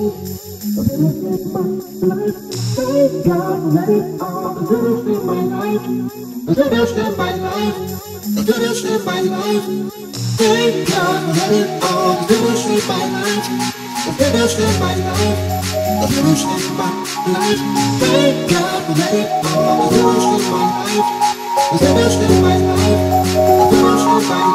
Thank God, let it all. The goodest in my life. The goodest in my life. The goodest in my life. Thank God, let it all. The goodest in my life. The goodest in my life. The goodest in my life. Thank God, let it all. The goodest in my life. The goodest in my life. The goodest in my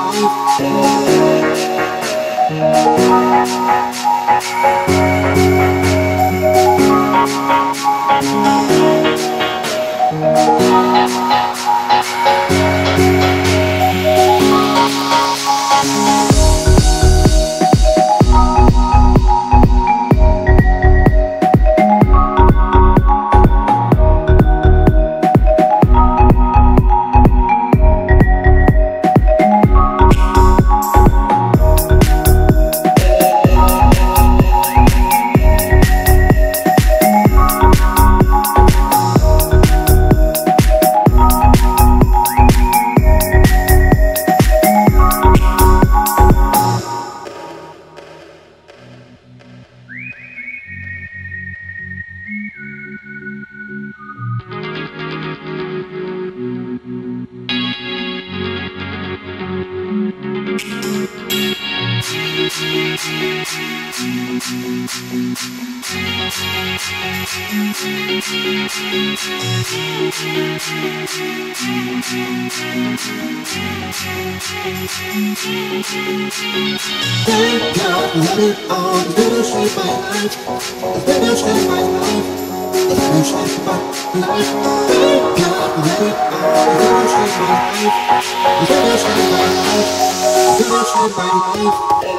Thank God, let it all. The goodest in my life. The goodest in my life. The goodest in my life. Thank God, let it all. The goodest in my life. The goodest in my life. The goodest in my life.